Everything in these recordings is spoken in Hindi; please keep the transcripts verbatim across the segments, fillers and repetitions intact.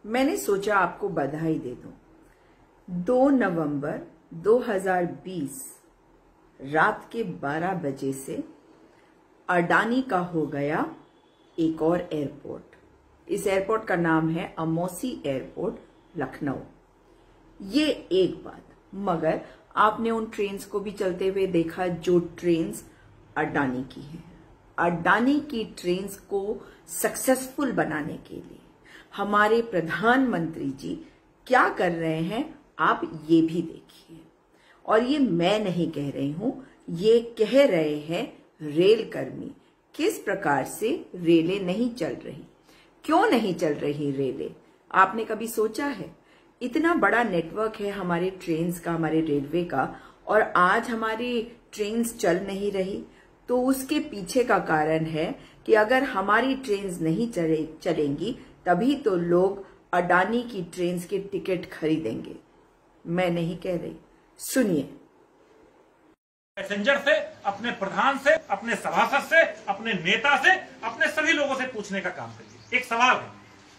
मैंने सोचा आपको बधाई दे दूं। दो नवंबर दो हज़ार बीस रात के बारह बजे से अडानी का हो गया एक और एयरपोर्ट। इस एयरपोर्ट का नाम है अमौसी एयरपोर्ट, लखनऊ। ये एक बात, मगर आपने उन ट्रेन्स को भी चलते हुए देखा जो ट्रेन्स अडानी की हैं। अडानी की ट्रेन्स को सक्सेसफुल बनाने के लिए हमारे प्रधानमंत्री जी क्या कर रहे हैं, आप ये भी देखिए। और ये मैं नहीं कह रही हूं, ये कह रहे हैं रेल कर्मी। किस प्रकार से रेलें नहीं चल रही, क्यों नहीं चल रही रेलें, आपने कभी सोचा है? इतना बड़ा नेटवर्क है हमारे ट्रेन्स का, हमारे रेलवे का, और आज हमारी ट्रेन्स चल नहीं रही। तो उसके पीछे का कारण है कि अगर हमारी ट्रेन्स नहीं चले चलेंगी तभी तो लोग अडानी की ट्रेन्स के टिकट खरीदेंगे। मैं नहीं कह रही, सुनिए। पैसेंजर से, अपने प्रधान से, अपने सभासद से, अपने नेता से, अपने सभी लोगों से पूछने का काम करिए। एक सवाल है,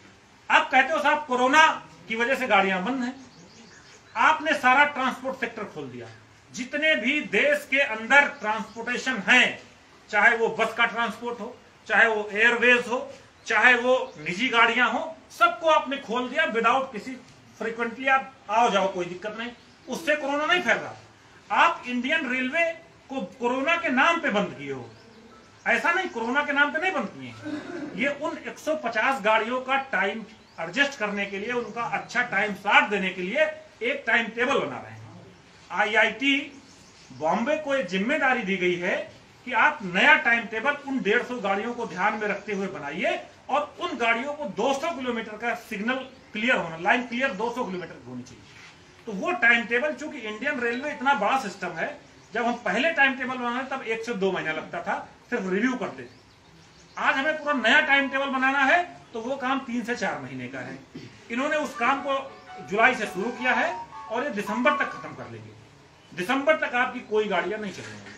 आप कहते हो साहब कोरोना की वजह से गाड़ियां बंद हैं, आपने सारा ट्रांसपोर्ट सेक्टर खोल दिया। जितने भी देश के अंदर ट्रांसपोर्टेशन हैं, चाहे वो बस का ट्रांसपोर्ट हो, चाहे वो एयरवेज हो, चाहे वो निजी गाड़ियां हो, सबको आपने खोल दिया विदाउट किसी, फ्रीक्वेंटली आप आओ जाओ, कोई दिक्कत नहीं, उससे कोरोना नहीं फैल रहा। आप इंडियन रेलवे को कोरोना के नाम पे बंद किए हो। ऐसा नहीं, कोरोना के नाम पे नहीं बंद किए। ये उन एक सौ पचास गाड़ियों का टाइम एडजस्ट करने के लिए, उनका अच्छा टाइम स्लॉट देने के लिए एक टाइम टेबल बना रहे हैं। आईआईटी बॉम्बे को एक जिम्मेदारी दी गई है कि आप नया टाइम टेबल उन डेढ़ सौ गाड़ियों को ध्यान में रखते हुए बनाइए, और उन गाड़ियों को दो सौ किलोमीटर का सिग्नल क्लियर होना, लाइन क्लियर दो सौ किलोमीटर की होनी चाहिए। तो वो टाइम टेबल, चूंकि इंडियन रेलवे इतना बड़ा सिस्टम है, जब हम पहले टाइम टेबल बनाए तब एक से दो महीना लगता था, सिर्फ रिव्यू करते थे। आज हमें पूरा नया टाइम टेबल बनाना है तो वो काम तीन से चार महीने का है। इन्होंने उस काम को जुलाई से शुरू किया है और ये दिसंबर तक खत्म कर लेंगे। दिसंबर तक आपकी कोई गाड़ियां नहीं चलेंगी।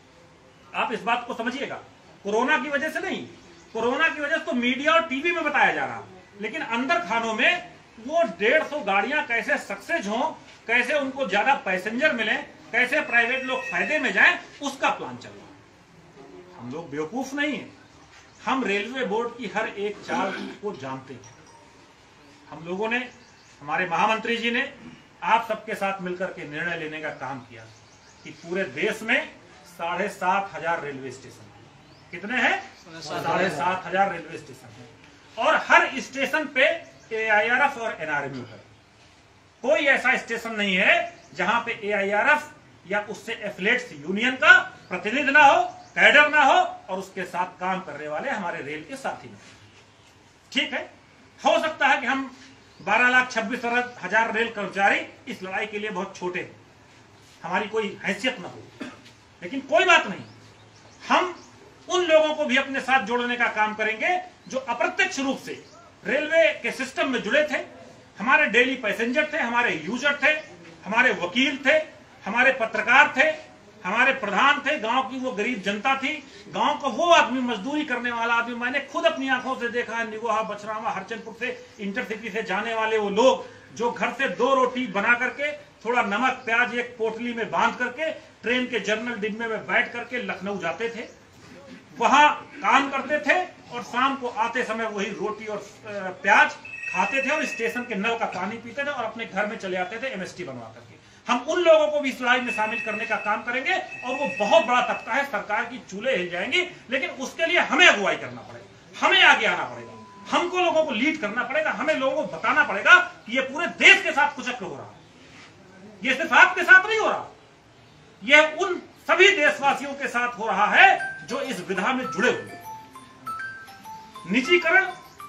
आप इस बात को समझिएगा, कोरोना की वजह से नहीं, कोरोना की वजह से तो मीडिया और टीवी में बताया जा रहा, लेकिन अंदर खानों में वो डेढ़ सौ गाड़ियां कैसे सक्सेस हों, कैसे उनको ज्यादा पैसेंजर मिले, कैसे प्राइवेट लोग फायदे में जाएं, उसका प्लान चल रहा है। हम लोग बेवकूफ नहीं है, हम रेलवे बोर्ड की हर एक चाल को जानते हैं। हम लोगों ने, हमारे महामंत्री जी ने आप सबके साथ मिलकर के निर्णय लेने का काम किया कि पूरे देश में साढ़े सात हजार रेलवे स्टेशन है। कितने हैं? साढ़े सात हजार रेलवे स्टेशन है, और हर स्टेशन पे एआईआरएफ और एनआरएमयू है। कोई ऐसा स्टेशन नहीं है जहां पे एआईआरएफ या उससे एफिलिएट्स यूनियन का प्रतिनिधि ना हो, कैडर ना हो, और उसके साथ काम करने वाले हमारे रेल के साथी ना। ठीक है, हो सकता है कि हम बारह लाख छब्बीस हजार रेल कर्मचारी इस लड़ाई के लिए बहुत छोटे हैं, हमारी कोई हैसियत ना हो, लेकिन कोई बात नहीं, हम उन लोगों को भी अपने साथ जोड़ने का काम करेंगे जो अप्रत्यक्ष रूप से रेलवे के सिस्टम में जुड़े थे। हमारे डेली पैसेंजर थे, हमारे यूजर थे, हमारे वकील थे, हमारे पत्रकार थे, हमारे प्रधान थे, गांव की वो गरीब जनता थी, गांव का वो आदमी, मजदूरी करने वाला आदमी। मैंने खुद अपनी आंखों से देखा है, निगोहा, बछरावा, हरचंदपुर से इंटरसिटी से जाने वाले वो लोग जो घर से दो रोटी बना करके, थोड़ा नमक प्याज एक पोटली में बांध करके ट्रेन के जर्नल डिब्बे में बैठ करके लखनऊ जाते थे, वहां काम करते थे, और शाम को आते समय वही रोटी और प्याज खाते थे और स्टेशन के नल का पानी पीते थे और अपने घर में चले आते थे एमएसटी बनवा करके। हम उन लोगों को भी इस लड़ाई में शामिल करने का काम करेंगे, और वो बहुत बड़ा तबका है, सरकार की चूल्हे हिल जाएंगी, लेकिन उसके लिए हमें अगुवाई करना पड़ेगा, हमें आगे आना पड़ेगा, हमको लोगों को लीड करना पड़ेगा, हमें लोगों को बताना पड़ेगा कि ये पूरे देश के साथ कुचक्र हो रहा है, ये सिर्फ आपके साथ नहीं हो रहा, ये उन सभी देशवासियों के साथ हो रहा है जो इस विधा में जुड़े हुए। निजीकरण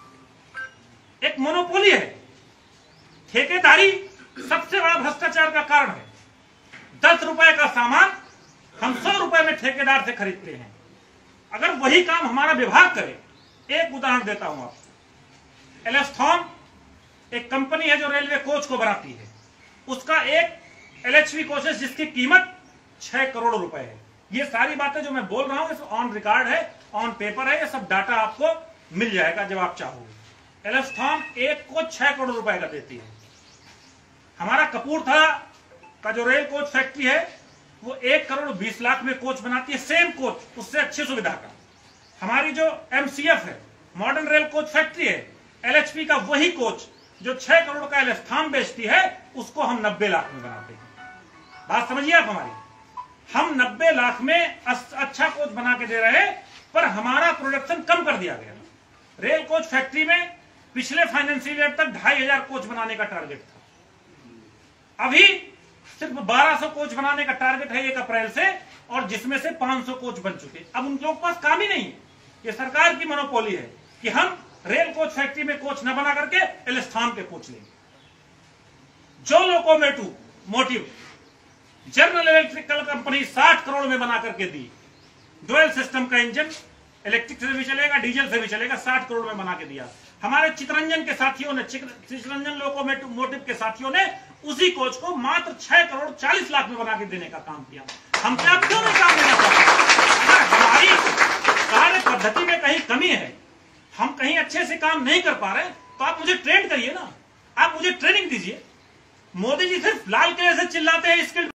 एक मोनोपोली है, ठेकेदारी सबसे बड़ा भ्रष्टाचार का कारण है। दस रुपए का सामान हम सौ रुपए में ठेकेदार से खरीदते हैं। अगर वही काम हमारा विभाग करे, एक उदाहरण देता हूं आपको, एलेस्टॉन एक कंपनी है जो रेलवे कोच को बनाती है, उसका एक एलएचवी कोचेस जिसकी कीमत छह करोड़ रुपए है। ये सारी बातें जो मैं बोल रहा हूं ऑन रिकॉर्ड है, ऑन पेपर है, ये सब डाटा आपको मिल जाएगा जब आप चाहोगे। एलेस्थान एक कोच छह करोड़ रुपए का देती है। हमारा कपूरथला का जो रेल कोच फैक्ट्री है वो एक करोड़ बीस लाख में कोच बनाती है, सेम कोच, उससे अच्छी सुविधा का। हमारी जो एमसीएफ है, मॉडर्न रेल कोच फैक्ट्री है, एलएचपी का वही कोच जो छह करोड़ का एलेस्थान बेचती है, उसको हम नब्बे लाख में बनाते हैं। बात समझिए आप हमारी, हम नब्बे लाख में अच्छा कोच बना के दे रहे हैं, पर हमारा प्रोडक्शन कम कर दिया गया। रेल कोच फैक्ट्री में पिछले फाइनेंशियल ईयर तक ढाई हजार कोच बनाने का टारगेट था, अभी सिर्फ बारह सौ कोच बनाने का टारगेट है एक अप्रैल से, और जिसमें से पांच सौ कोच बन चुके। अब उन लोगों के पास काम ही नहीं है। ये सरकार की मोनोपोली है कि हम रेल कोच फैक्ट्री में कोच न बना करके एलेस्थान के कोच लेंगे। जो locomotive motive general electrical company साठ करोड़ में बना करके दी, डुअल सिस्टम का इंजन, इलेक्ट्रिक से भी चलेगा, डीजल से भी चलेगा, साठ करोड़ में बना के दिया। हमारे चितरंजन के साथियों ने, चितरंजन लोकोमोटिव मोटिव के साथियों ने उसी कोच को मात्र छह करोड़ चालीस लाख में बना के देने का काम किया। हम क्या क्यों नहीं काम नहीं कर पाते? हमारी कार्य पद्धति में कहीं कमी है, हम कहीं अच्छे से काम नहीं कर पा रहे, तो आप मुझे ट्रेन करिए ना, आप मुझे ट्रेनिंग दीजिए। मोदी जी सिर्फ लाल किले से चिल्लाते हैं स्किल